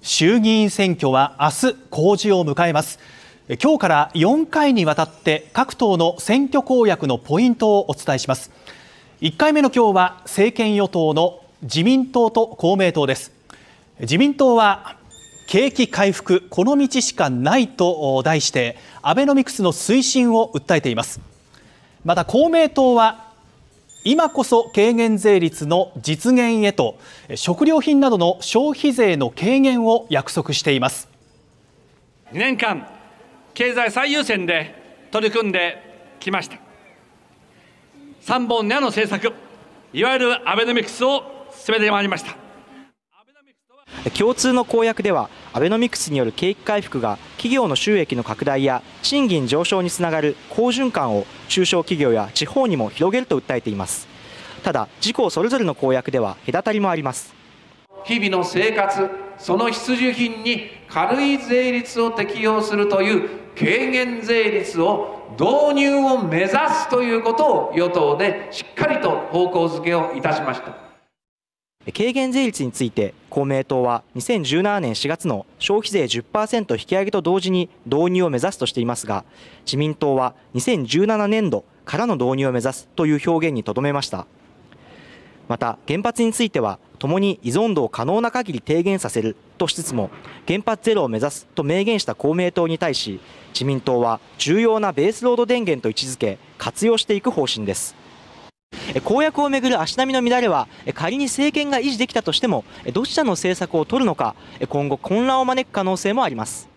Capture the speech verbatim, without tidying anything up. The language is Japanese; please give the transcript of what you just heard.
衆議院選挙は明日公示を迎えます。今日からよんかいにわたって各党の選挙公約のポイントをお伝えします。いっかいめの今日は政権与党の自民党と公明党です。自民党は景気回復この道しかないと題してアベノミクスの推進を訴えています。また公明党は今こそ軽減税率の実現へと食料品などの消費税の軽減を約束しています。 にねんかん経済最優先で取り組んできました。三本矢の政策、いわゆるアベノミクスを進めてまいりました。 共通の公約ではアベノミクスによる景気回復が企業の収益の拡大や賃金上昇につながる好循環を中小企業や地方にも広げると訴えています。ただ自公それぞれの公約では隔たりもあります。 日々の生活、その必需品に軽い税率を適用するという軽減税率を導入を目指すということを与党でしっかりと方向づけをいたしました。 軽減税率について公明党はにせんじゅうななねんしがつの消費税 じゅっパーセント 引き上げと同時に導入を目指すとしていますが、自民党はにせんじゅうななねんどからの導入を目指すという表現にとどめました。また原発については共に依存度を可能な限り低減させるとしつつも原発ゼロを目指すと明言した公明党に対し、自民党は重要なベースロード電源と位置づけ活用していく方針です。公約をめぐる足並みの乱れは仮に政権が維持できたとしてもどちらの政策を取るのか今後混乱を招く可能性もあります。